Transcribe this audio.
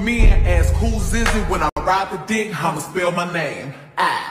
me and ask who's is it when I ride the dick, I'ma spell my name. I